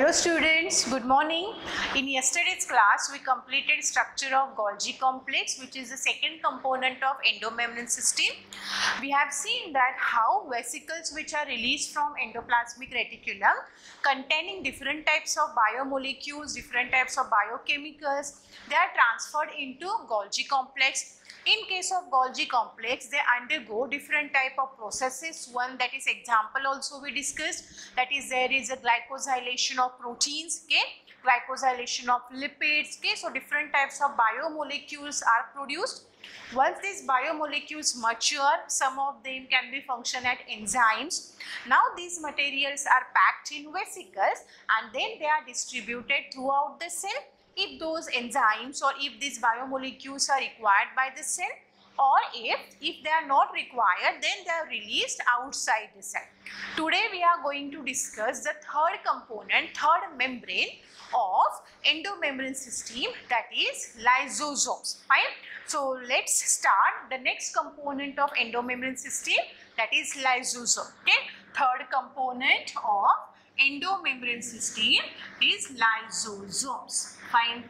Hello students, good morning. In yesterday's class, we completed structure of Golgi complex, which is the second component of endomembrane system. We have seen that how vesicles which are released from endoplasmic reticulum containing different types of biomolecules, different types of biochemicals, they are transferred into Golgi complex. In case of Golgi complex, they undergo different type of processes. One, that is example also we discussed, that is there is a glycosylation of proteins, okay, glycosylation of lipids, okay. So different types of biomolecules are produced. Once these biomolecules mature, some of them can be function as enzymes. Now these materials are packed in vesicles and then they are distributed throughout the cell. If those enzymes or if these biomolecules are required by the cell, or if they are not required, then they are released outside the cell. Today we are going to discuss the third component, third membrane of endomembrane system, that is lysosomes. Fine. So let's start the next component of endomembrane system, that is lysosome. Okay. Third component of endomembrane system is lysosomes. Fine.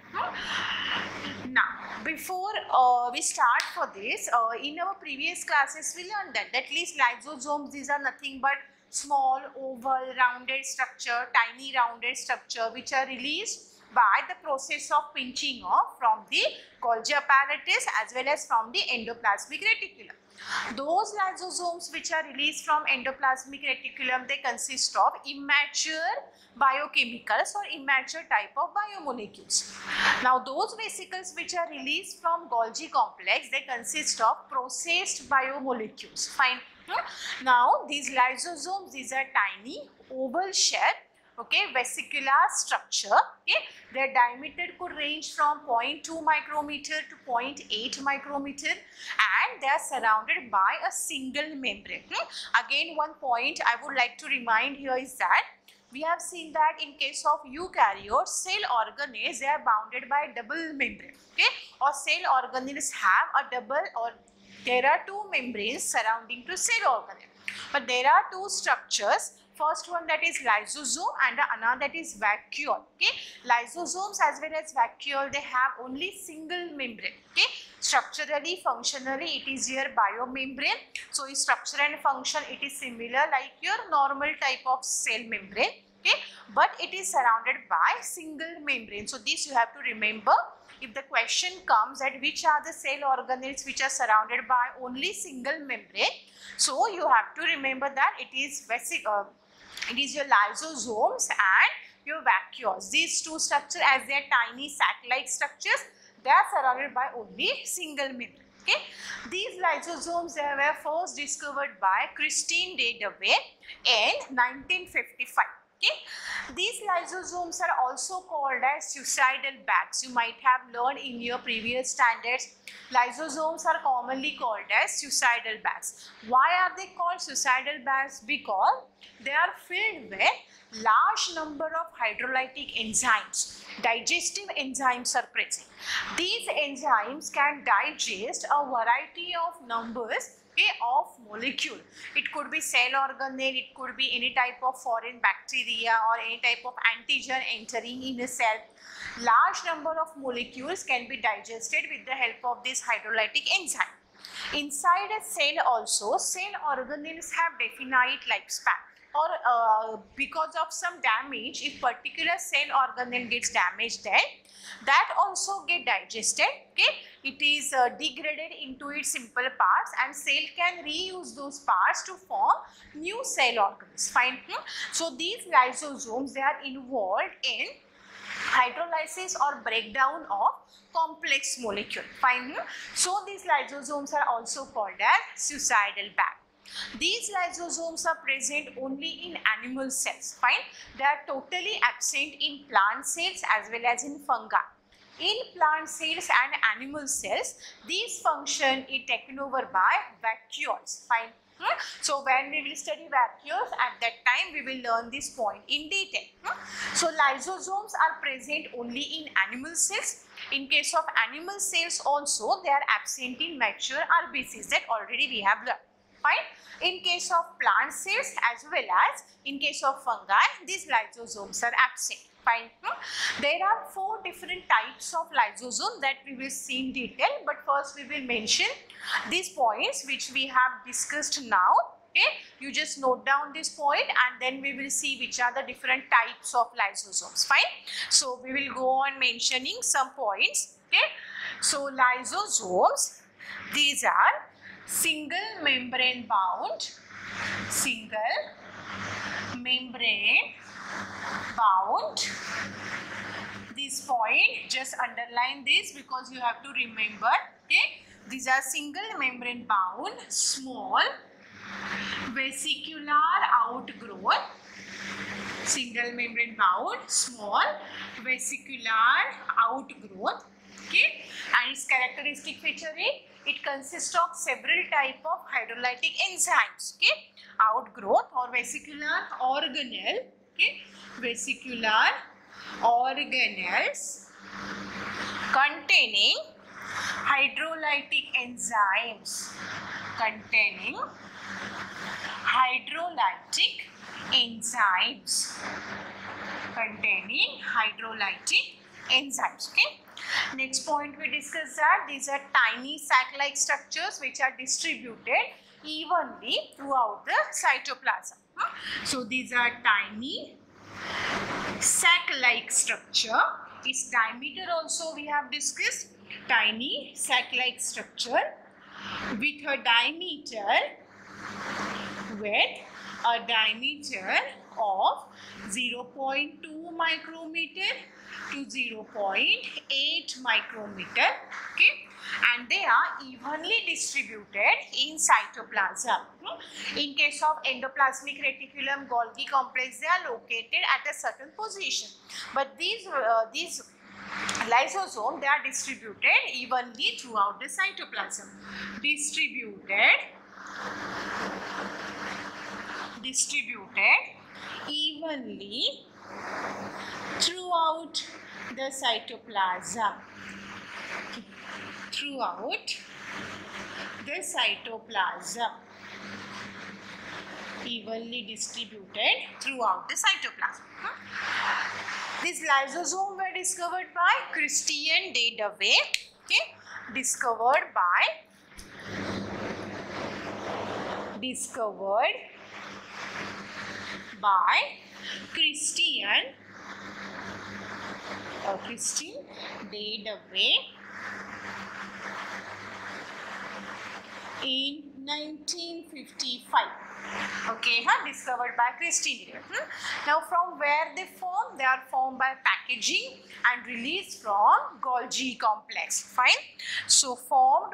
Now, before we start for this, in our previous classes we learned that at least lysosomes, these are nothing but small oval rounded structure, tiny rounded structure which are released by the process of pinching off from the Golgi apparatus as well as from the endoplasmic reticulum. Those lysosomes which are released from endoplasmic reticulum, they consist of immature biochemicals or immature type of biomolecules. Now those vesicles which are released from Golgi complex, they consist of processed biomolecules. Fine. Now these lysosomes, these are tiny oval shaped, okay, vesicular structure. Okay, their diameter could range from 0.2 micrometer to 0.8 micrometer and they are surrounded by a single membrane. Again, one point I would like to remind here is that we have seen that in case of eukaryotes, cell organelles, they are bounded by double membrane. Okay, or cell organelles have a double, or there are two membranes surrounding to cell organelle. But there are two structures. First one, that is lysosome, and another that is vacuole. Okay, lysosomes as well as vacuole, they have only single membrane. Okay, structurally, functionally, it is your biomembrane. So in structure and function, it is similar like your normal type of cell membrane. Okay, but it is surrounded by single membrane. So this you have to remember. If the question comes at which are the cell organelles which are surrounded by only single membrane, so you have to remember that it is your lysosomes and your vacuoles. These two structures, as they are tiny sac-like structures, they are surrounded by only single membrane. Okay, these lysosomes, they were first discovered by Christine de Debye in 1955. Okay, these lysosomes are also called as suicidal bags. You might have learned in your previous standards, lysosomes are commonly called as suicidal bags. Why are they called suicidal bags? Because they are filled with large number of hydrolytic enzymes. Digestive enzymes are present. These enzymes can digest a variety of numbers of molecule. It could be cell organelle, it could be any type of foreign bacteria or any type of antigen entering in a cell. Large number of molecules can be digested with the help of this hydrolytic enzyme. Inside a cell also, cell organelles have definite lifespan, or because of some damage, if particular cell organelle gets damaged, then that also get digested. Okay, it is degraded into its simple parts and cell can reuse those parts to form new cell organelles. Fine. So these lysosomes, they are involved in hydrolysis or breakdown of complex molecule. Fine. So these lysosomes are also called as suicidal bag. These lysosomes are present only in animal cells. Fine. They are totally absent in plant cells as well as in fungi. In plant cells and animal cells, these function is taken over by vacuoles. Fine. So when we will study vacuoles, at that time we will learn this point in detail. So lysosomes are present only in animal cells. In case of animal cells also, they are absent in mature RBCs, that already we have learned. Fine. In case of plant cells as well as in case of fungi, these lysosomes are absent. Fine. There are 4 different types of lysosome that we will see in detail, but first we will mention these points which we have discussed now. Okay, you just note down this point and then we will see which are the different types of lysosomes. Fine. So we will go on mentioning some points. Okay, so lysosomes, these are single membrane bound this point, just underline this because you have to remember. Okay, these are single membrane bound small vesicular outgrowth, single membrane bound small vesicular outgrowth. Okay, and its characteristic feature is it consists of several type of hydrolytic enzymes. Okay, outgrowth or vesicular organelle. Okay, vesicular organelles containing hydrolytic enzymes, Okay, next point we discussed that these are tiny sac-like structures which are distributed evenly throughout the cytoplasm. So these are tiny sac-like structure. Its diameter also we have discussed, tiny sac-like structure with a diameter of 0.2 micrometer to 0.8 micrometer. Okay, and they are evenly distributed in cytoplasm. In case of endoplasmic reticulum, Golgi complex, they are located at a certain position, but these lysosomes, they are distributed evenly throughout the cytoplasm. Distributed evenly throughout the cytoplasm. Evenly distributed throughout the cytoplasm. These lysosomes were discovered by Christian de Dewey. Okay, discovered by Christian de Dewey in 1955. Okay, discovered by Christian de Dewey. Now from where they form? They are formed by packaging and released from Golgi complex. Fine. So formed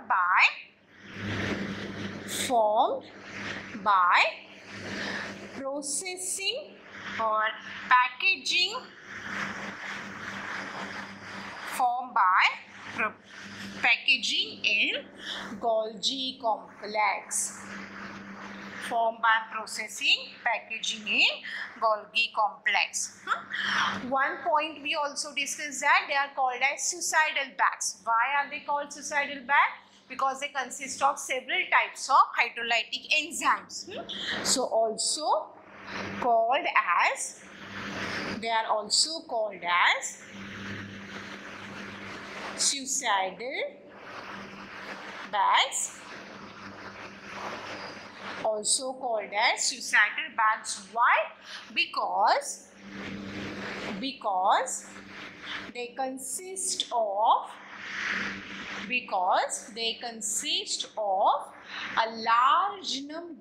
by processing or packaging, packaging in Golgi complex. Formed by processing, packaging in Golgi complex. One point we also discussed that they are called as suicidal bags. Why are they called suicidal bags? Because they consist of several types of hydrolytic enzymes. So also called as, they are also called as suicidal bags. Also called as suicidal bags. Why? Because they consist of a large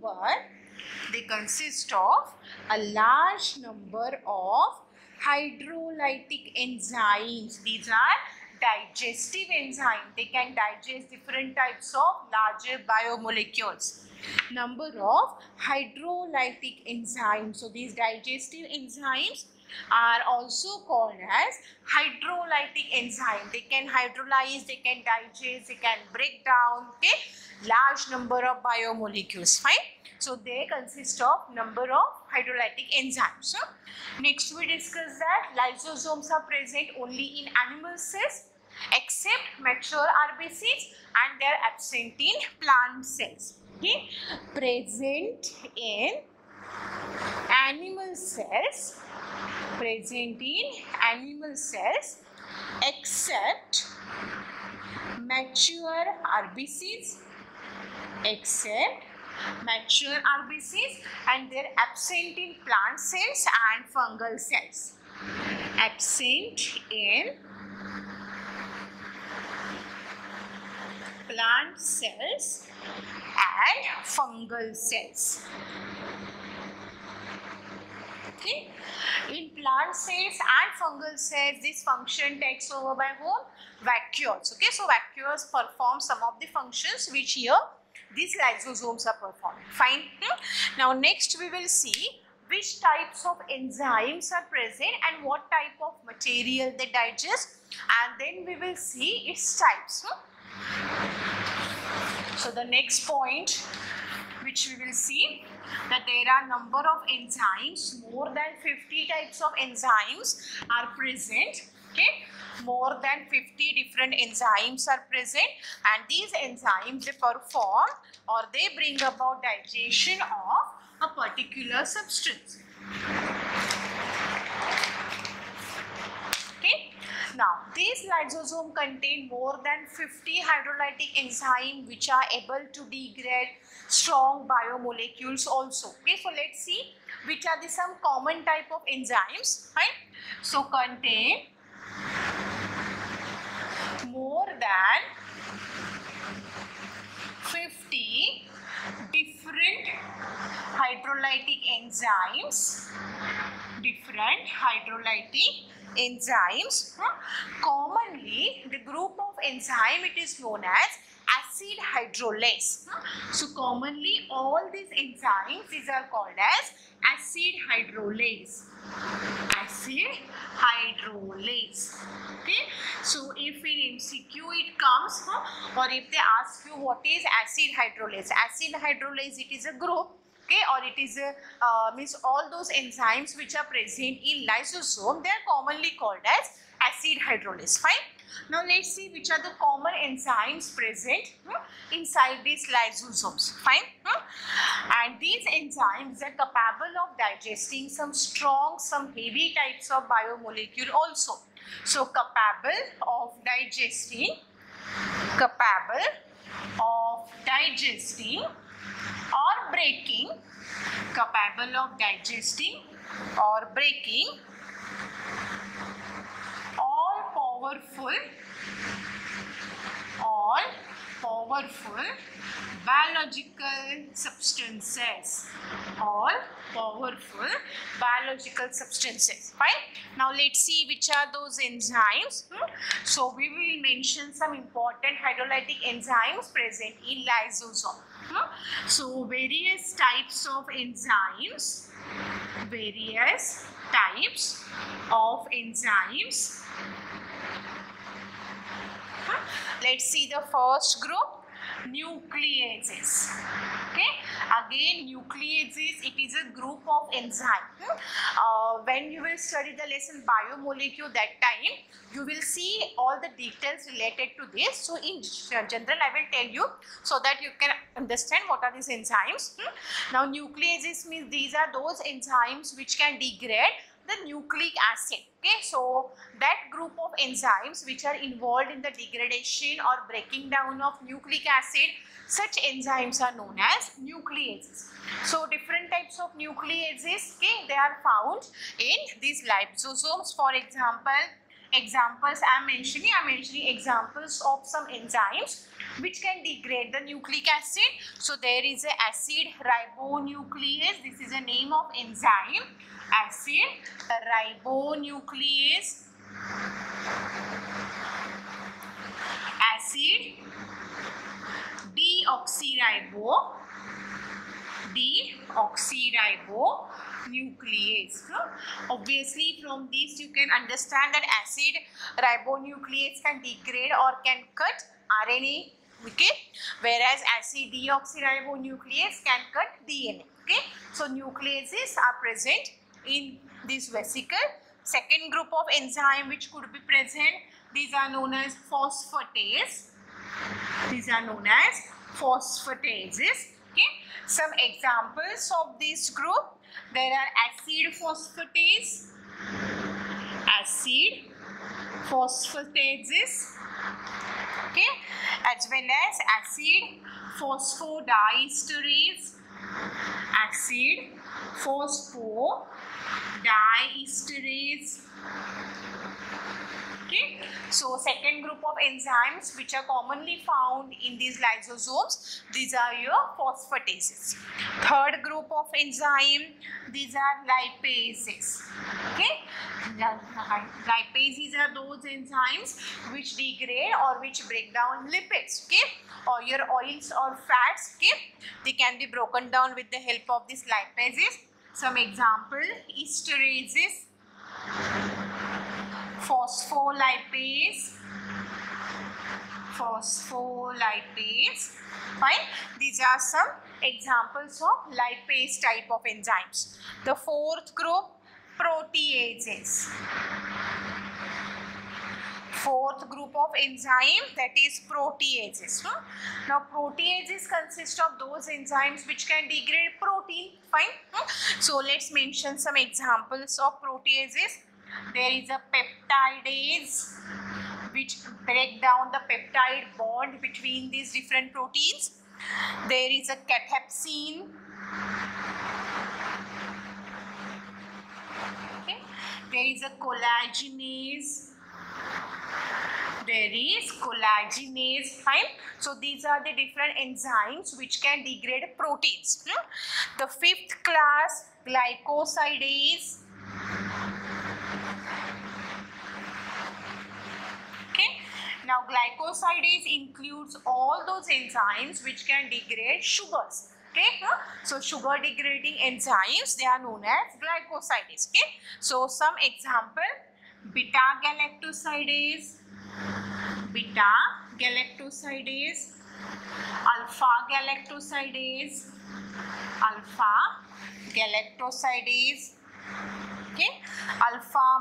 number of hydrolytic enzymes. These are digestive enzymes. They can digest different types of larger biomolecules. Number of hydrolytic enzymes. So these digestive enzymes are also called as hydrolytic enzyme. They can hydrolyze, they can digest, they can break down, okay, large number of biomolecules. Fine. So they consist of number of hydrolytic enzymes. So next we discuss that lysosomes are present only in animal cells except mature RBCs, and they are absent in plant cells. Okay, present in animal cells, present in animal cells except mature RBCs, except mature RBCs, and they're absent in plant cells and fungal cells. Absent in plant cells and fungal cells. Okay. In plant cells and fungal cells, this function takes over by whom? Vacuoles. Okay, so vacuoles perform some of the functions which here these lysosomes are performing. Fine. Now next we will see which types of enzymes are present and what type of material they digest, and then we will see its types. So the next point which we will see, that there are number of enzymes, more than 50 types of enzymes are present. Okay, more than 50 different enzymes are present, and these enzymes, they perform or they bring about digestion of a particular substance. Okay. Now, these lysosome contain more than 50 hydrolytic enzymes which are able to degrade strong biomolecules also. Okay, so let's see which are the some common type of enzymes. Right? So, contain more than 50 different hydrolytic enzymes. Commonly, the group of enzyme, it is known as acid hydrolase. So commonly all these enzymes, these are called as acid hydrolase. Acid hydrolase. Okay. So if in MCQ it comes, or if they ask you what is acid hydrolase, acid hydrolase, it is a group. Okay, or it is means all those enzymes which are present in lysosome, they are commonly called as acid hydrolase. Fine. Now let's see which are the common enzymes present inside these lysosomes. Fine. And these enzymes are capable of digesting some strong, some heavy types of biomolecule also. So capable of digesting or breaking, capable of digesting or breaking all powerful biological substances. All powerful biological substances. Fine. Now let's see which are those enzymes. So we will mention some important hydrolytic enzymes present in lysosome. So various types of enzymes. Let's see the first group, nucleases. Okay, again nucleases, it is a group of enzymes. When you will study the lesson biomolecule, that time you will see all the details related to this. So in general I will tell you so that you can understand what are these enzymes. Now nucleases means these are those enzymes which can degrade the nucleic acid. Okay, so that group of enzymes which are involved in the degradation or breaking down of nucleic acid, such enzymes are known as nucleases. So different types of nucleases, okay, they are found in these lysosomes. For examples I am mentioning examples of some enzymes which can degrade the nucleic acid. So there is a acid ribonuclease. This is a name of enzyme, acid ribonuclease. Acid deoxyribonuclease. Obviously from this you can understand that acid ribonuclease can degrade or can cut RNA, okay, whereas acid deoxyribonuclease can cut DNA. Okay, so nucleases are present in this vesicle. Second group of enzyme which could be present, these are known as phosphatases. Some examples of this group, there are acid phosphatases, okay, as well as acid phosphodiesterase, okay. So second group of enzymes which are commonly found in these lysosomes, these are your phosphatases. Third group of enzyme, these are lipases, okay. Lipases are those enzymes which degrade or which break down lipids, okay, or your oils or fats, okay. They can be broken down with the help of these lipases. Some example, esterases, phospholipase, fine. These are some examples of lipase type of enzymes. The fourth group, proteases. Fourth group of enzyme, that is proteases. Now proteases consist of those enzymes which can degrade protein, fine. So let's mention some examples of proteases. There is a peptidase which break down the peptide bond between these different proteins. There is a cathepsin. Okay. There is a collagenase. Fine. So these are the different enzymes which can degrade proteins. The fifth class, glycosidase. Now glycosidase includes all those enzymes which can degrade sugars. Okay, so sugar degrading enzymes, they are known as glycosidase. Okay, so some example, beta galactosidase, alpha galactosidase, okay, alpha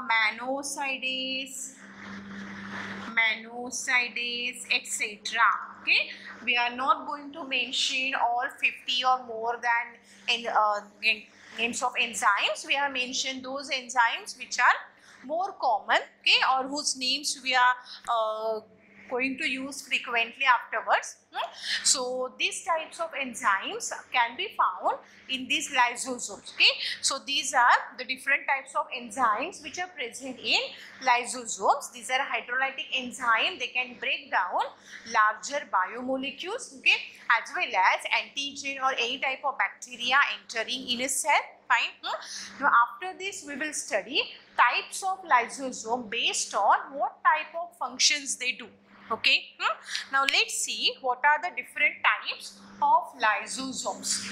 manosidase, etc. Okay, we are not going to mention all 50 or more than names of enzymes. We have mentioned those enzymes which are more common, okay, or whose names we are going to use frequently afterwards. So these types of enzymes can be found in these lysosomes. Okay, so these are the different types of enzymes which are present in lysosomes. These are hydrolytic enzymes. They can break down larger biomolecules, okay, as well as antigen or any type of bacteria entering in a cell. Fine. Now after this we will study types of lysosome based on what type of functions they do. Okay. Now let's see what are the different types of lysosomes.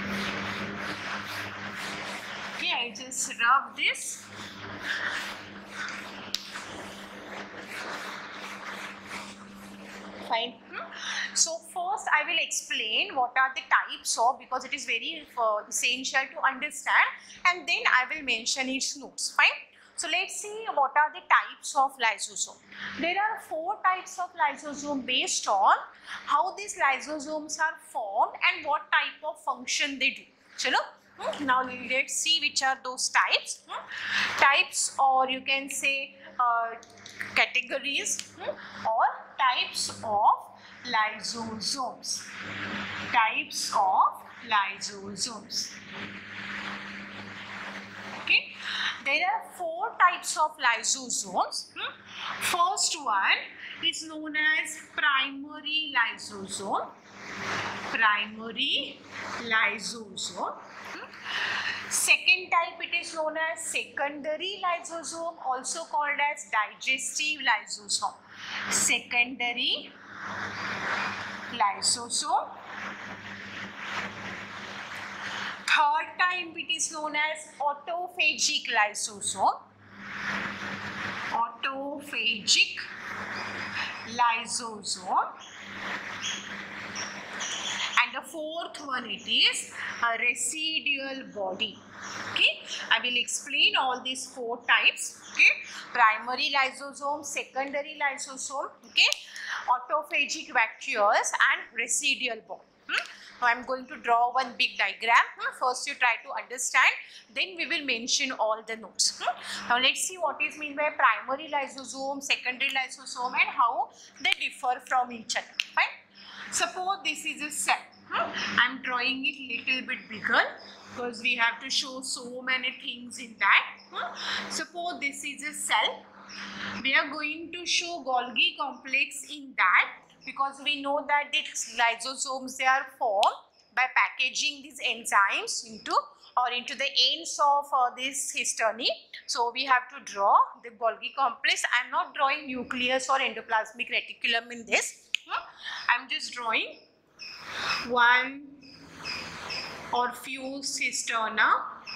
Okay, I just rub this. Fine. So first I will explain what are the types of, because it is very essential to understand, and then I will mention its notes. Fine. So let's see what are the types of lysosome. There are 4 types of lysosome based on how these lysosomes are formed and what type of function they do. Chalo? Now let's see which are those types. Types, or you can say categories, or types of lysosomes. Types of lysosomes. Okay. There are 4 types of lysosomes. First one is known as primary lysosome. Second type, it is known as secondary lysosome, also called as digestive lysosome. Secondary lysosome. Third type, it is known as autophagic lysosome. Autophagic lysosome. And the fourth one, it is a residual body. Okay, I will explain all these 4 types. Okay, primary lysosome, secondary lysosome, okay, autophagic vacuoles, and residual body. Now I'm going to draw one big diagram. First you try to understand, then we will mention all the notes. Now let's see what is meant by primary lysosome, secondary lysosome, and how they differ from each other. Fine. Suppose this is a cell. I'm drawing it little bit bigger because we have to show so many things in that. Suppose this is a cell. We are going to show Golgi complex in that, because we know that the lysosomes, they are formed by packaging these enzymes into the ends of this histone. So we have to draw the Golgi complex. I am not drawing nucleus or endoplasmic reticulum in this. I am just drawing one or few cisterna.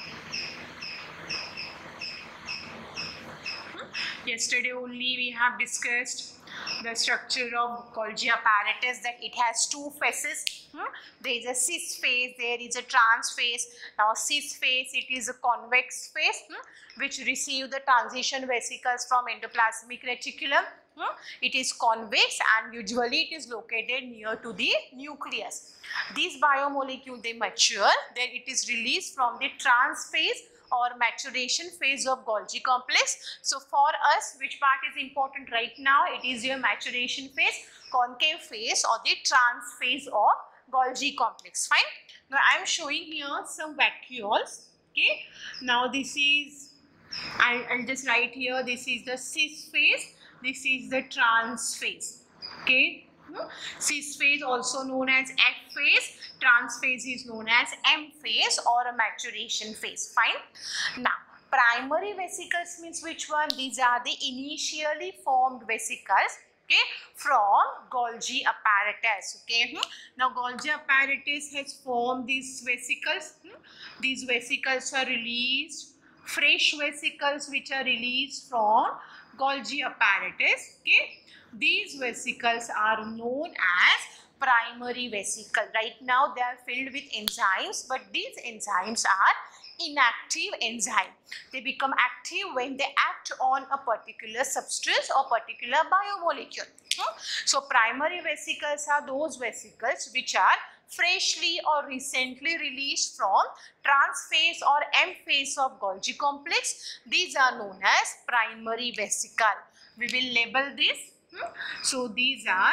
Yesterday only we have discussed the structure of Golgi apparatus, that it has two phases. There is a cis phase, there is a trans phase. Now cis phase, it is a convex phase which receive the transition vesicles from endoplasmic reticulum. It is convex and usually it is located near to the nucleus. These biomolecules, they mature, then it is released from the trans phase or maturation phase of Golgi complex. So for us, which part is important right now? It is your maturation phase, concave phase, or the trans phase of Golgi complex. Fine. Now I am showing here some vacuoles. Okay. Now this is, I'll just write here, this is the cis phase, this is the trans phase. Okay. Cis phase also known as F phase, trans phase is known as M phase or a maturation phase. Fine. Now primary vesicles means which one? These are the initially formed vesicles, okay, from Golgi apparatus. Okay. Now Golgi apparatus has formed these vesicles. These vesicles are released, fresh vesicles which are released from Golgi apparatus. Okay. These vesicles are known as primary vesicle. Right now they are filled with enzymes, but these enzymes are inactive enzyme. They become active when they act on a particular substance or particular biomolecule. So primary vesicles are those vesicles which are freshly or recently released from trans phase or M phase of Golgi complex. These are known as primary vesicle. We will label this. So these are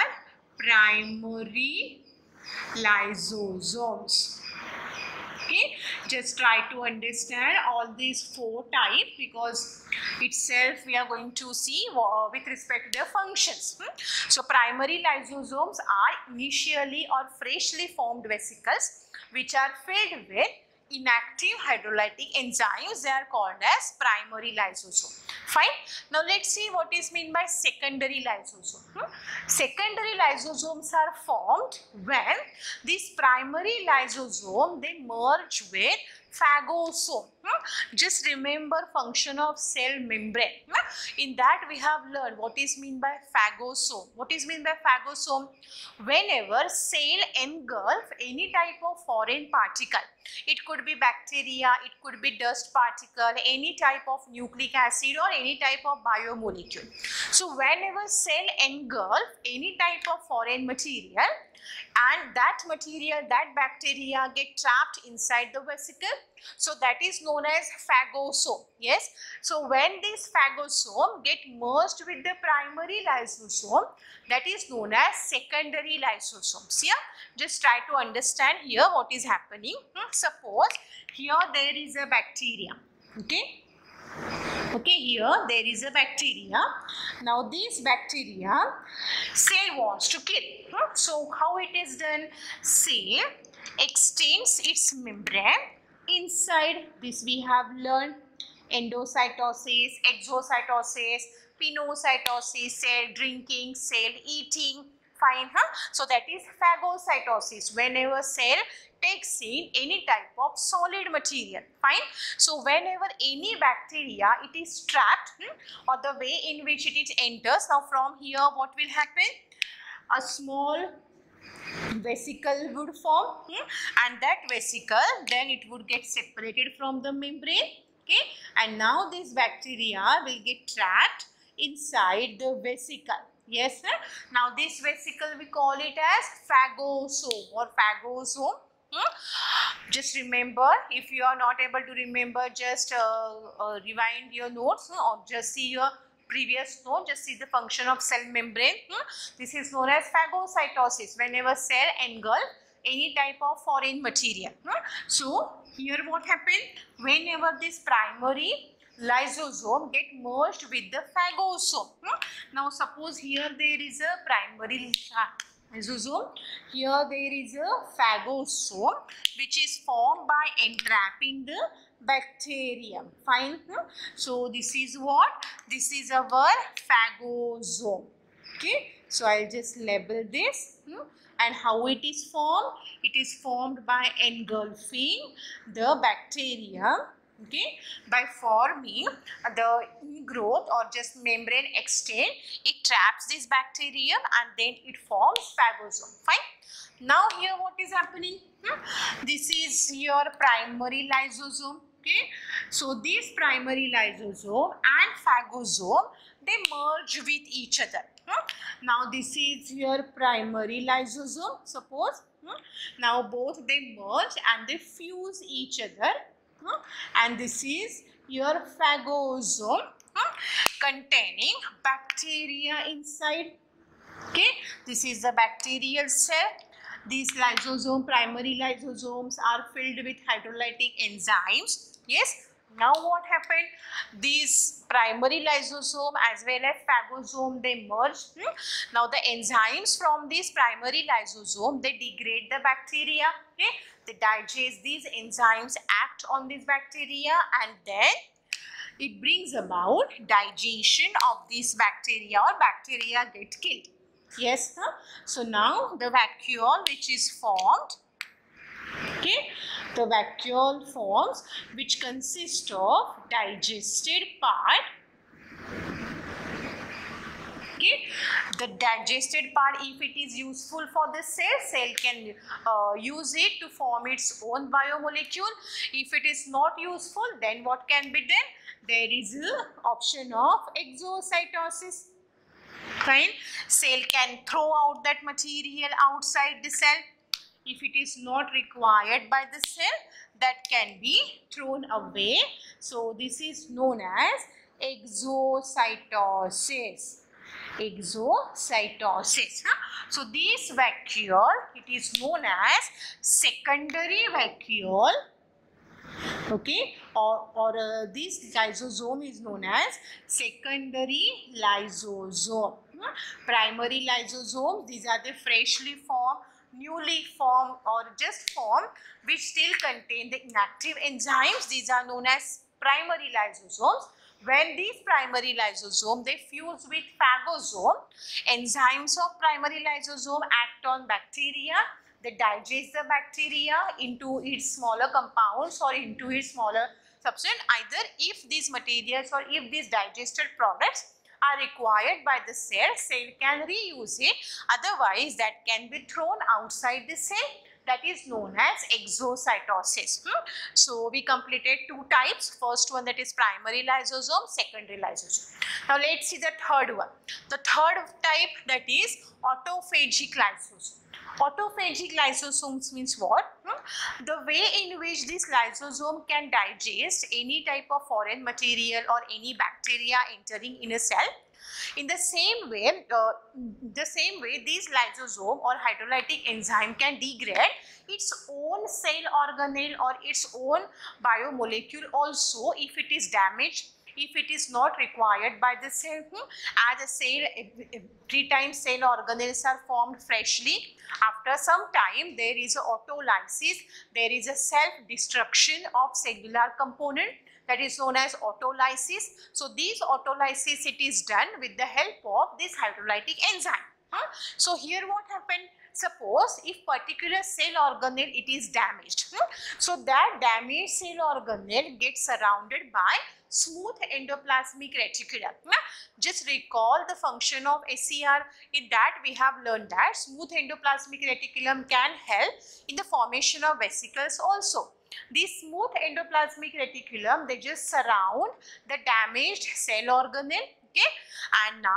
primary lysosomes. Okay, just try to understand all these four types, because itself we are going to see with respect to their functions. So primary lysosomes are initially or freshly formed vesicles which are filled with inactive hydrolytic enzymes. They are called as primary lysosome. Fine. Now let's see what is meant by secondary lysosome. Secondary lysosomes are formed when this primary lysosome, they merge with phagosome. Just remember function of cell membrane. In that we have learned what is meant by phagosome. What is meant by phagosome? Whenever cell engulf any type of foreign particle, it could be bacteria, it could be dust particle, any type of nucleic acid or any type of biomolecule. So whenever cell engulf any type of foreign material, and that material, that bacteria get trapped inside the vesicle, so that is known as phagosome. Yes. So when this phagosome get merged with the primary lysosome, that is known as secondary lysosomes. Yeah. Just try to understand here what is happening. Suppose here there is a bacteria. Okay. Okay, here there is a bacteria. Now this bacteria, cell wants to kill. So how it is done? Cell extends its membrane. Inside this we have learned endocytosis, exocytosis, pinocytosis, cell drinking, cell eating. Fine, So that is phagocytosis, whenever cell takes in any type of solid material. Fine. So whenever any bacteria, it is trapped, or the way in which it enters. Now from here what will happen? A small vesicle would form, and that vesicle, then it would get separated from the membrane. Okay. And now this bacteria will get trapped inside the vesicle. Yes, sir. Now this vesicle we call it as phagosome or phagosome. Just remember, if you are not able to remember, just rewind your notes or just see your previous note, just see the function of cell membrane. This is known as phagocytosis, whenever cell engulf any type of foreign material. So here what happened, whenever this primary lysosome get merged with the phagosome. Now suppose here there is a primary lysosome, here there is a phagosome which is formed by entrapping the bacterium. Fine. So this is what? This is our phagosome. Okay. So I'll just label this. And how it is formed? It is formed by engulfing the bacterium. Okay, by forming the ingrowth or just membrane extent, it traps this bacterium and then it forms phagosome. Fine. Now here what is happening? This is your primary lysosome. Okay, so this primary lysosome and phagosome, they merge with each other. Now this is your primary lysosome, suppose. Now both they merge and they fuse each other. And this is your phagosome containing bacteria inside. Okay, this is the bacterial cell. These lysosome, primary lysosomes are filled with hydrolytic enzymes. Yes. Now what happened? These primary lysosome as well as phagosome, they merge. Now the enzymes from this primary lysosome, they degrade the bacteria. Okay? They digest these enzymes, act on this bacteria, and then it brings about digestion of this bacteria or bacteria get killed. Yes. So now the vacuole which is formed. Okay, the vacuole forms which consist of digested part. Okay, the digested part, if it is useful for the cell can use it to form its own biomolecule. If it is not useful, then what can be done? There is an option of exocytosis. Fine. Cell can throw out that material outside the cell. If it is not required by the cell, that can be thrown away. So this is known as exocytosis. Exocytosis. So this vacuole, it is known as secondary vacuole. Okay, or this lysosome is known as secondary lysosome. Primary lysosomes, these are the freshly formed, newly formed or just formed which still contain the inactive enzymes. These are known as primary lysosomes. When these primary lysosome, they fuse with phagosome, enzymes of primary lysosome act on bacteria. They digest the bacteria into its smaller compounds or into its smaller substance. Either if these materials or if these digested products are required by the cell, cell can reuse it. Otherwise, that can be thrown outside the cell. That is known as exocytosis. So we completed two types. First one, that is primary lysosome, secondary lysosome. Now let's see the third one. The third type, that is autophagic lysosome. Autophagic lysosomes means what? The way in which this lysosome can digest any type of foreign material or any bacteria entering in a cell. In the same way, this lysosome or hydrolytic enzyme can degrade its own cell organelle or its own biomolecule also if it is damaged, if it is not required by the cell. As a cell, every time cell organelles are formed freshly, after some time there is a autolysis, there is a self-destruction of cellular component, that is known as autolysis. So this autolysis, it is done with the help of this hydrolytic enzyme. So here what happened? Suppose if particular cell organelle it is damaged. So that damaged cell organelle gets surrounded by smooth endoplasmic reticulum. Just recall the function of SER. In that we have learned that smooth endoplasmic reticulum can help in the formation of vesicles also. This smooth endoplasmic reticulum, they just surround the damaged cell organelle. Okay, and now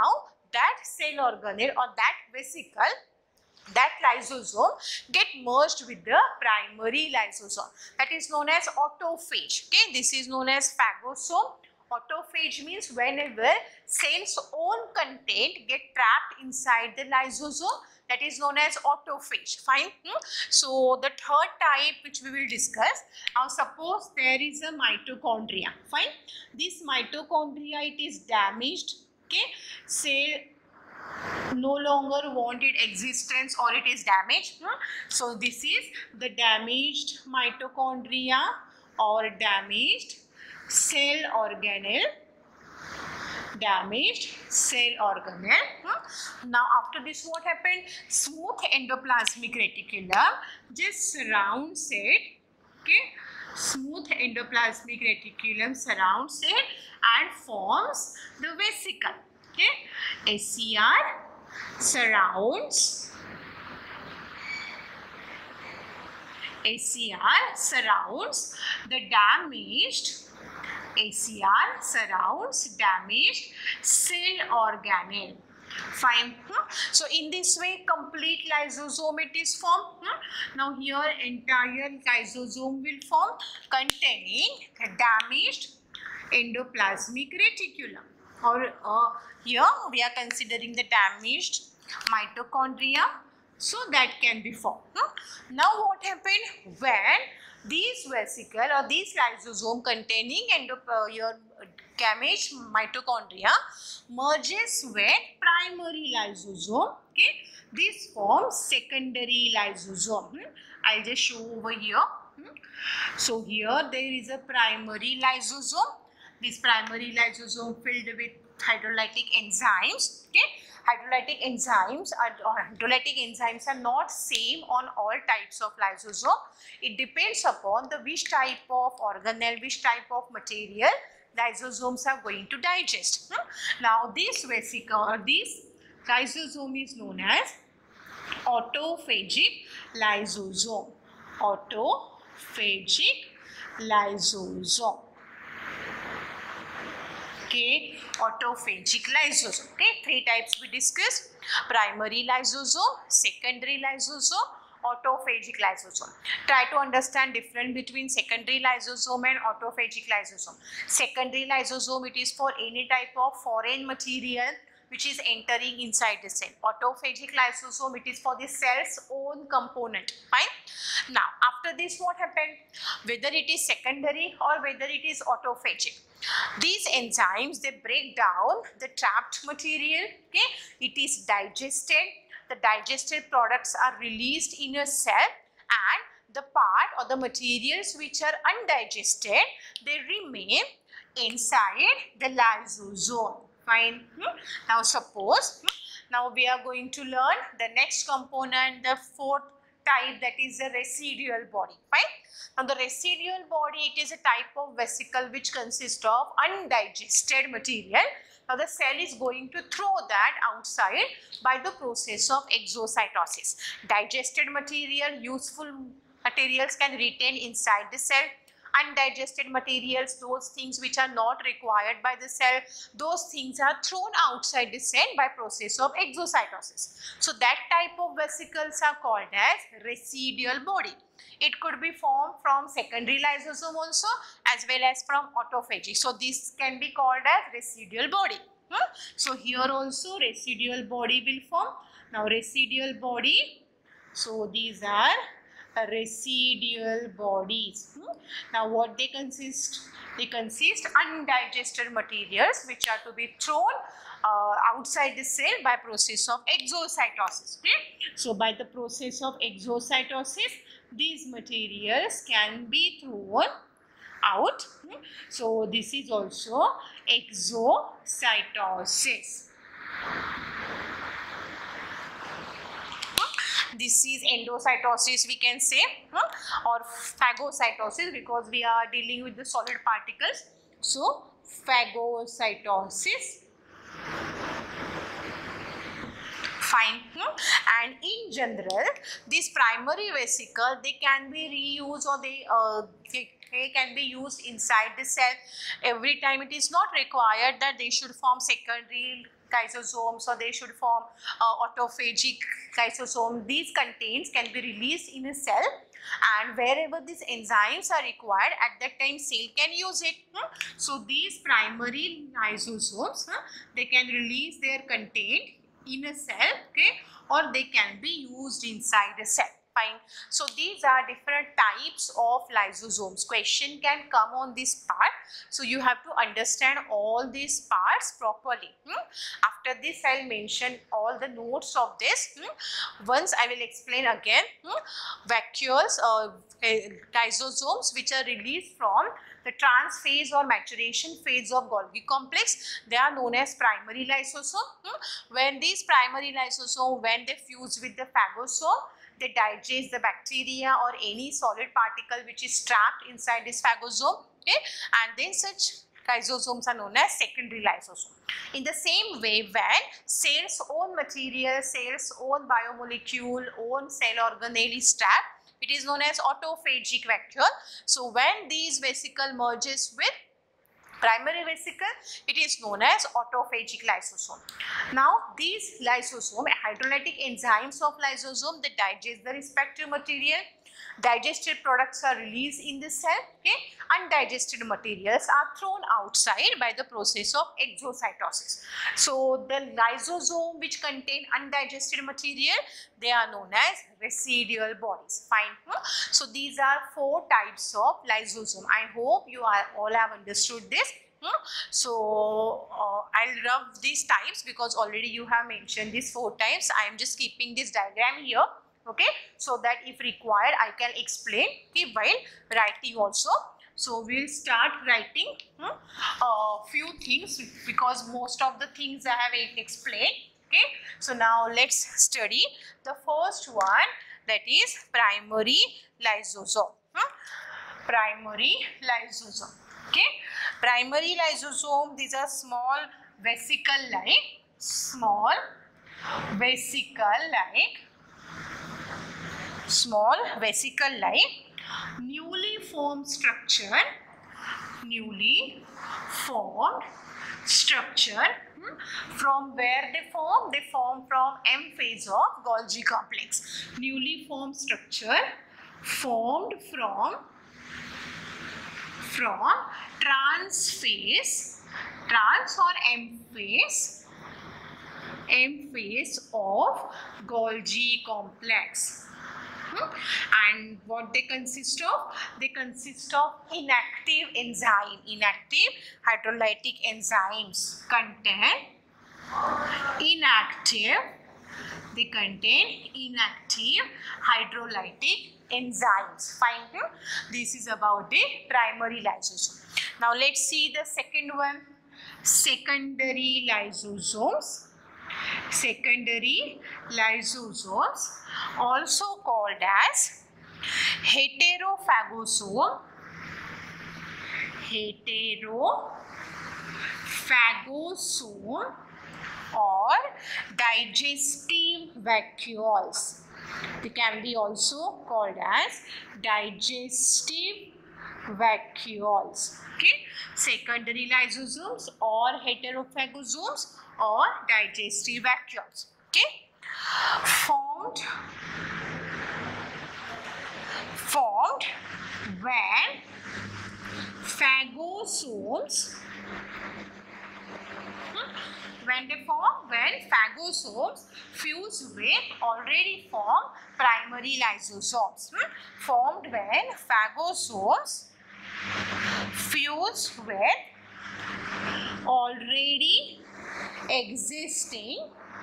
that cell organelle or that vesicle, that lysosome, get merged with the primary lysosome. That is known as autophage. Okay, this is known as phagosome. Autophage means whenever cell's own content get trapped inside the lysosome, that is known as autophage. Fine. So the third type which we will discuss. Now suppose there is a mitochondria. Fine. This mitochondria, it is damaged. Okay. Cell no longer want its existence or it is damaged. So this is the damaged mitochondria or damaged cell organelle. Damaged cell organelle. Now after this what happened? Smooth endoplasmic reticulum just surrounds it. Okay, smooth endoplasmic reticulum surrounds it and forms the vesicle. Okay, SCR surrounds the damaged cell organelle. Fine. So in this way complete lysosome it is formed. Now here entire lysosome will form containing the damaged endoplasmic reticulum. Or here we are considering the damaged mitochondria, so that can be formed. Now what happened when these vesicle or these lysosome containing damaged mitochondria merges with primary lysosome? Okay, this forms secondary lysosome. I'll just show over here. So here there is a primary lysosome. This primary lysosome filled with hydrolytic enzymes. Okay, hydrolytic enzymes are not same on all types of lysosome. It depends upon the which type of organelle, which type of material lysosomes are going to digest. Now this vesicle or this lysosome is known as autophagic lysosome. Autophagic lysosome. Okay, autophagic lysosome. Okay, three types we discussed: primary lysosome, secondary lysosome, autophagic lysosome. Try to understand difference between secondary lysosome and autophagic lysosome. Secondary lysosome, it is for any type of foreign material which is entering inside the cell. Autophagic lysosome, it is for the cell's own component. Fine. Now after this what happened? Whether it is secondary or whether it is autophagic, these enzymes, they break down the trapped material. Okay, it is digested. The digested products are released in a cell, and the part or the materials which are undigested, they remain inside the lysosome. Fine. Now suppose now we are going to learn the next component, the fourth type, that is the residual body. Fine. Now the residual body, it is a type of vesicle which consists of undigested material. Now the cell is going to throw that outside by the process of exocytosis. Digested material, useful materials can retain inside the cell. Undigested materials, those things which are not required by the cell, those things are thrown outside the cell by process of exocytosis. So that type of vesicles are called as residual body. It could be formed from secondary lysosome also as well as from autophagy. So this can be called as residual body. So here also residual body will form. Now residual body, so these are residual bodies. Now what they consist? They consist undigested materials which are to be thrown outside the cell by process of exocytosis. Okay? So by the process of exocytosis, these materials can be thrown out. So this is also exocytosis. This is endocytosis, we can say, or phagocytosis, because we are dealing with the solid particles. So phagocytosis. Fine. And in general, this primary vesicle, they can be reused or they can be used inside the cell. Every time it is not required that they should form secondary lysosomes or they should form autophagic lysosome. These contents can be released in a cell, and wherever these enzymes are required, at that time cell can use it. So these primary lysosomes, they can release their content in a cell, okay, or they can be used inside a cell. Fine. So these are different types of lysosomes. Question can come on this part. So you have to understand all these parts properly. After this, I'll mention all the notes of this. Once I will explain again. Vacuoles or lysosomes which are released from the trans phase or maturation phase of Golgi complex, they are known as primary lysosome. When these primary lysosome, when they fuse with the phagosome, they digest the bacteria or any solid particle which is trapped inside this phagosome, okay, and then such lysosomes are known as secondary lysosome. In the same way, when cell's own material, cell's own biomolecule, own cell organelle is trapped, it is known as autophagic vacuole. So when these vesicle merges with primary vesicle, it is known as autophagic lysosome. Now these lysosome, hydrolytic enzymes of lysosome, they digest the respective material. Digested products are released in the cell, okay. Undigested materials are thrown outside by the process of exocytosis. So the lysosome which contain undigested material, they are known as residual bodies. Fine. So these are 4 types of lysosome. I hope you all have understood this. So I'll rub these types because already you have mentioned these 4 types. I am just keeping this diagram here, okay, so that if required I can explain, okay, while writing also. So we'll start writing a few things because most of the things I have explained, okay. So now let's study the first one, that is primary lysosome. Primary lysosome, okay. Primary lysosome, these are small vesicle-like, newly formed structure, from where they form? They form from M phase of Golgi complex. Newly formed structure formed from trans phase, trans or M phase of Golgi complex. And what they consist of? They consist of inactive enzyme. Inactive hydrolytic enzymes contain inactive hydrolytic enzymes. Fine. This is about the primary lysosome. Now let's see the second one, secondary lysosomes. Secondary lysosomes, also called as heterophagosome, or digestive vacuoles. They can be also called as digestive vacuoles, okay. Secondary lysosomes or heterophagosomes or digestive vacuoles, okay. Formed when phagosomes, when phagosomes fuse with already formed primary lysosomes. Formed when phagosomes fuse with already existing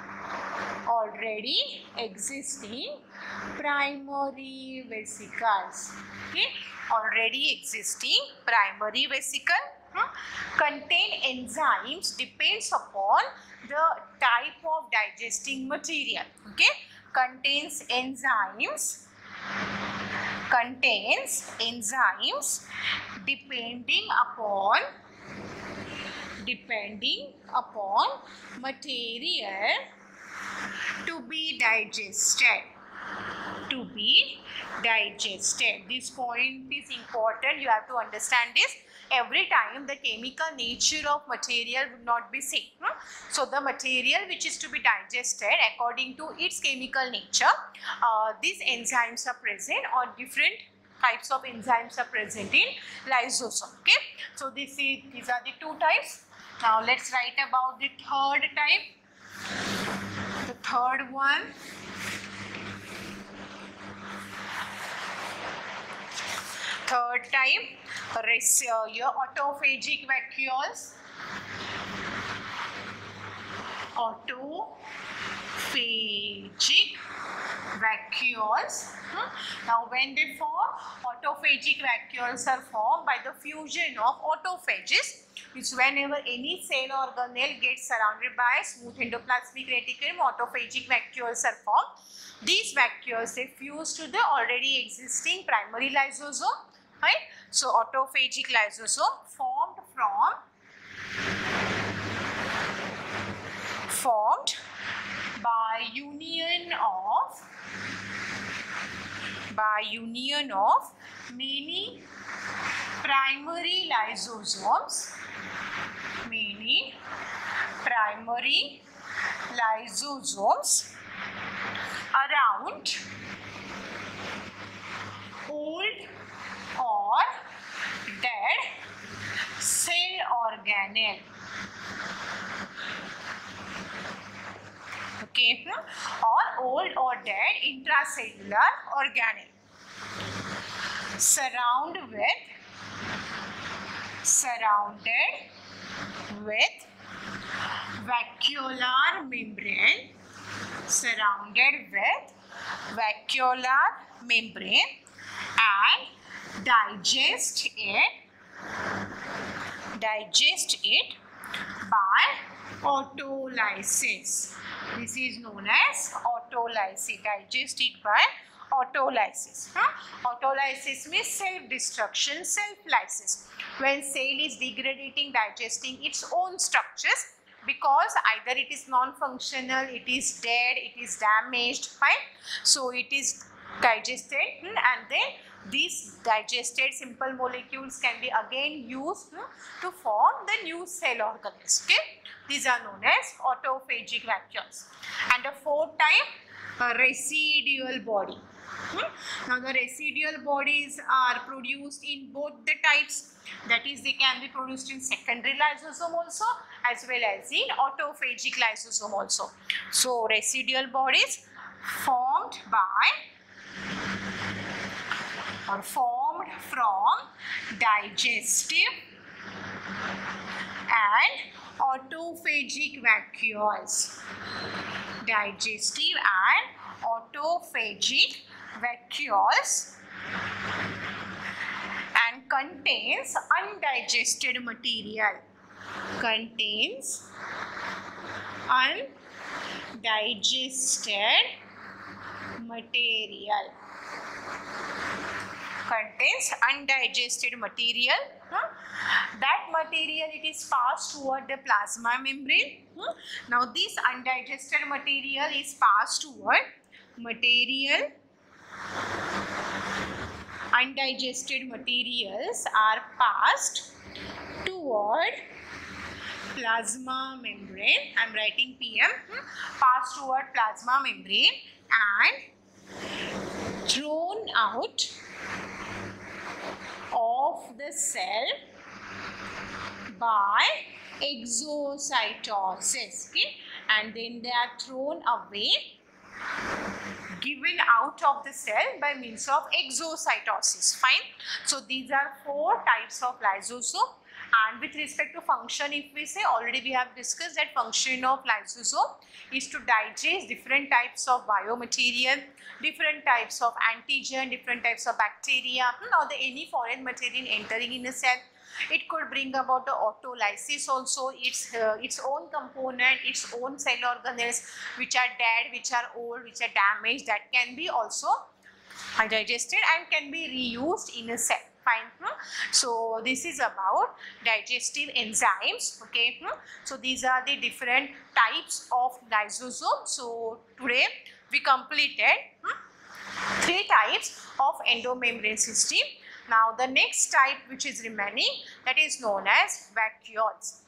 primary vesicles, okay. Already existing primary vesicle contain enzymes, depends upon the type of digesting material, okay. Contains enzymes depending upon material to be digested. to be digested. This point is important. You have to understand this. Every time the chemical nature of material would not be same. So the material which is to be digested according to its chemical nature, these enzymes are present, or different types of enzymes are present in lysosome. Okay, so these are the two types. Now let's write about the third type. The third one, your autophagic vacuoles. Autophagic vacuoles. Now when they form, autophagic vacuoles are formed by the fusion of autophages, which whenever any cell organelle gets surrounded by smooth endoplasmic reticulum, autophagic vacuoles are formed. These vacuoles, they fuse to the already existing primary lysosome, right? So autophagic lysosome formed by union of many primary lysosomes, around old or dead cell organelle. Okay, or old or dead intracellular organelle, surrounded with vacuolar membrane, and digest it by autolysis. This is known as autolysis. Digest it by autolysis. Autolysis means self-destruction, self-lysis. When cell is degrading, digesting its own structures, because either it is non-functional, it is dead, it is damaged, fine. So it is digested, and then these digested simple molecules can be again used to form the new cell organelles. Okay, these are known as autophagic vacuoles. And the fourth type, residual body. Now the residual bodies are produced in both the types, that is, they can be produced in secondary lysosome also as well as in autophagic lysosome also. So residual bodies formed from digestive and autophagic vacuoles. Digestive and autophagic vacuoles, and contains undigested material. Contains undigested material. That material, it is passed toward the plasma membrane. Now this undigested material is passed toward undigested materials are passed toward plasma membrane. I am writing PM. Passed toward plasma membrane and thrown out of the cell by exocytosis. Okay, and then they are thrown away, given out of the cell by means of exocytosis. Fine. So these are four types of lysosome. And with respect to function, if we say, already we have discussed that function of lysosome is to digest different types of biomaterial, different types of antigen, different types of bacteria, or any foreign material entering in a cell. It could bring about the autolysis also, its own component, its own cell organelles which are dead, which are old, which are damaged, that can be also digested and can be reused in a cell. Fine. So this is about digestive enzymes. Okay. So these are the different types of lysosome. So today we completed Three types of endomembrane system. Now the next type which is remaining, that is known as vacuoles.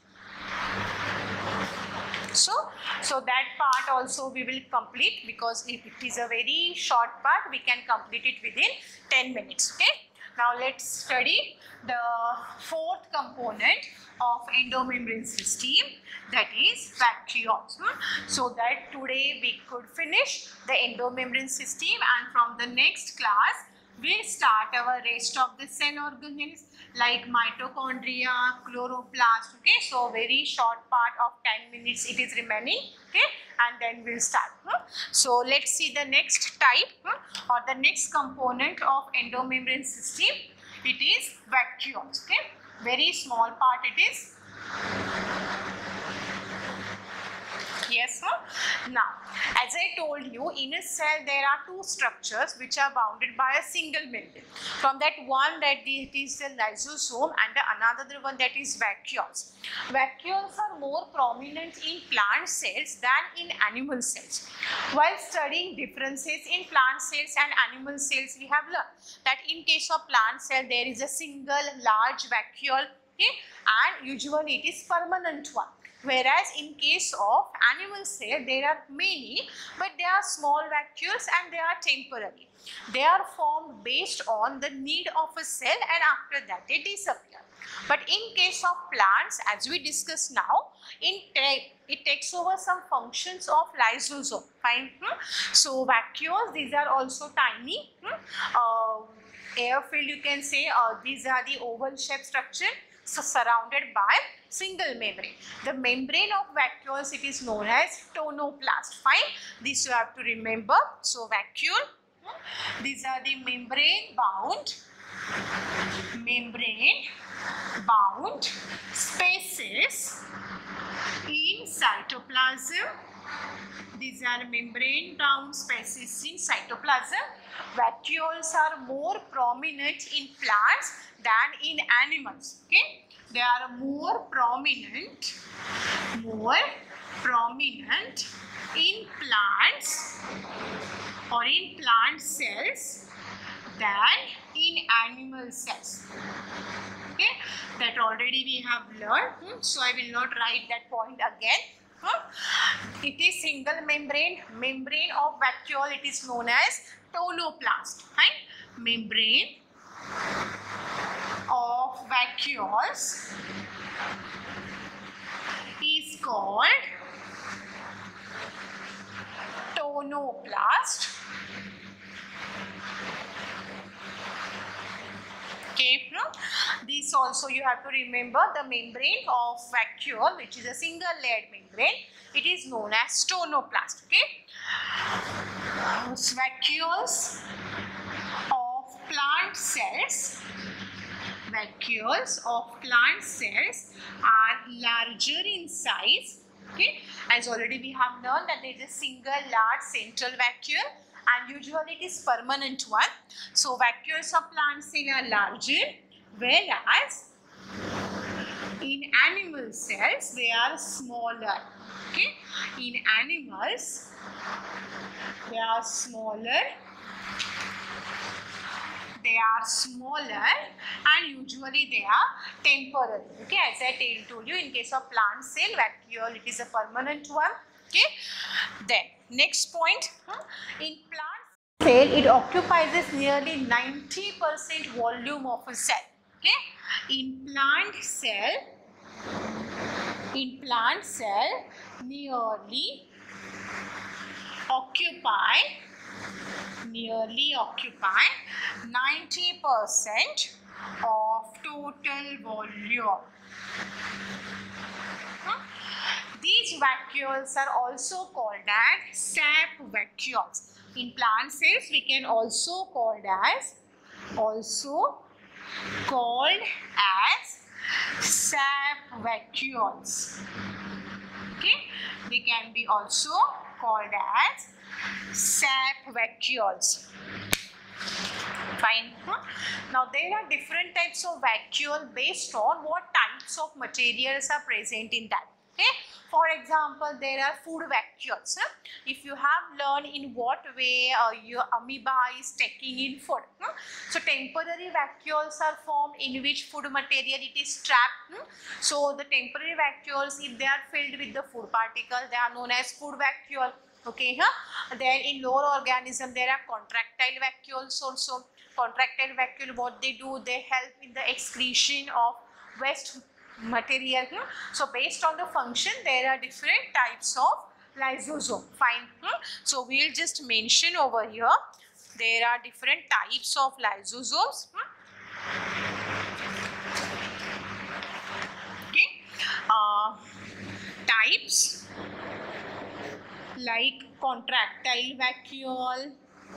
So that part also we will complete, because it is a very short part. We can complete it within 10 minutes. Okay. Now let's study the fourth component of endomembrane system, that is vacuoles. So that today we could finish the endomembrane system, and from the next class we'll start our rest of the cell organelles like mitochondria, chloroplast. Okay, so very short part of 10 minutes it is remaining. Okay, and then we'll start. So let's see the next type or the next component of endomembrane system. It is vacuoles. Okay, very small part it is. Yes, sir. Now, as I told you, in a cell there are two structures which are bounded by a single membrane. From that one, that it is the lysosome, and the another one, that is vacuoles. Vacuoles are more prominent in plant cells than in animal cells. While studying differences in plant cells and animal cells, we have learned that in case of plant cell there is a single large vacuole, okay, and usually it is permanent one. Whereas in case of animal cell, there are many, but they are small vacuoles and they are temporary. They are formed based on the need of a cell, and after that they disappear. But in case of plants, as we discuss now, it takes over some functions of lysosome. Fine. So vacuoles, these are also tiny. Airfield, you can say, these are the oval shaped structure. So surrounded by single membrane. The membrane of vacuoles, it is known as tonoplast. Fine. This you have to remember. So vacuole, these are the membrane bound spaces in cytoplasm. These are membrane bound spaces in cytoplasm. Vacuoles are more prominent in plants than in animals. Okay, they are more prominent in plants or in plant cells than in animal cells. Okay, that already we have learned. So I will not write that point again. It is single membrane of vacuole. It is known as tonoplast. Right? Membrane of vacuoles is called tonoplast. Okay, this also you have to remember, the membrane of vacuole, which is a single layered membrane, it is known as tonoplast. Okay, vacuoles of plant cells. Vacuoles of plant cells are larger in size. Okay, as already we have learned that there is a single large central vacuole, and usually it is permanent one. So vacuoles of plant cell are larger, whereas in animal cells they are smaller. Okay, in animals they are smaller. And usually they are temporary. Okay, as I told you, in case of plant cell vacuole, it is a permanent one. Okay, then next point, in plant cell it occupies nearly 90% volume of a cell. Okay, in plant cell nearly occupy 90% of total volume. These vacuoles are also called as sap vacuoles. In plant cells, we can also called as sap vacuoles. Okay, they can be also called as sap vacuoles. Fine. Now there are different types of vacuole based on what types of materials are present in that. Okay. For example, there are food vacuoles. If you have learned in what way your amoeba is taking in food. So temporary vacuoles are formed in which food material it is trapped. So the temporary vacuoles, if they are filled with the food particles, they are known as food vacuole. Okay, then in lower organism there are contractile vacuoles also. Contractile vacuole, what they do, they help in the excretion of waste material. So based on the function, there are different types of lysosome. Fine. So we'll just mention over here, there are different types of lysosomes. Okay. Types like contractile vacuole,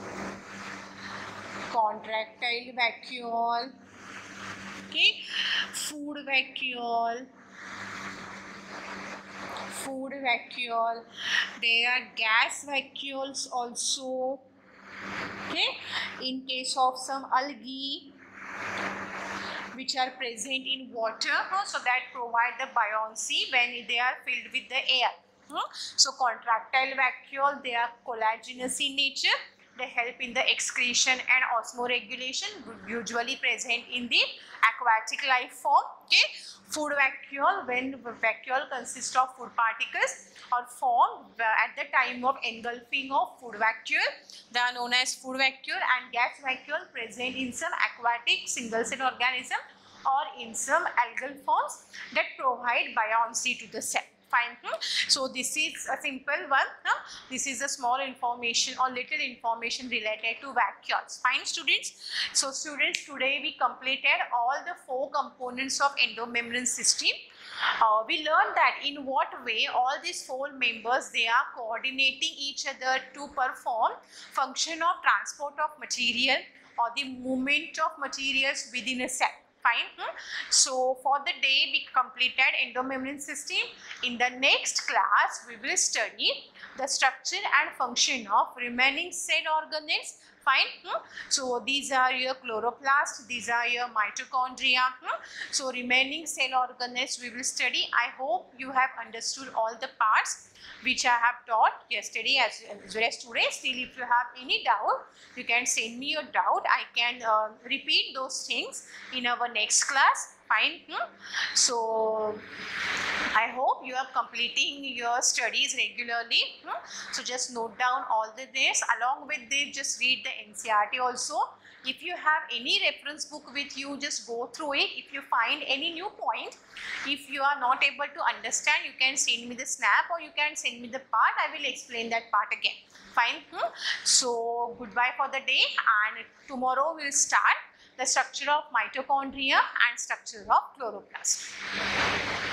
okay, food vacuole, there are gas vacuoles also, okay, in case of some algae which are present in water, so that provide the buoyancy when they are filled with the air. So contractile vacuole, they are collagenous in nature. They help in the excretion and osmoregulation, usually present in the aquatic life form. Okay. Food vacuole, when vacuole consists of food particles are formed at the time of engulfing of food vacuole, they are known as food vacuole. And gas vacuole present in some aquatic single cell organism or in some algal forms that provide buoyancy to the cell. Fine. So this is a simple one. This is a small information or little information related to vacuoles. Fine, students. So students, today we completed all the 4 components of endomembrane system. We learned that in what way all these 4 members, they are coordinating each other to perform function of transport of material or the movement of materials within a cell. Fine. So for the day we completed endomembrane system. In the next class we will study the structure and function of remaining cell organelles. Fine. So these are your chloroplast, these are your mitochondria. So remaining cell organelles we will study. I hope you have understood all the parts which I have taught yesterday as well as today. Still, if you have any doubt, you can send me your doubt. I can repeat those things in our next class. Fine. So I hope you are completing your studies regularly. So just note down all the days. Along with this, just read the NCERT also. If you have any reference book with you, just go through it. If you find any new point, if you are not able to understand, you can send me the snap or you can send me the part. I will explain that part again. Fine. So goodbye for the day, and tomorrow we will start the structure of mitochondria and structure of chloroplast.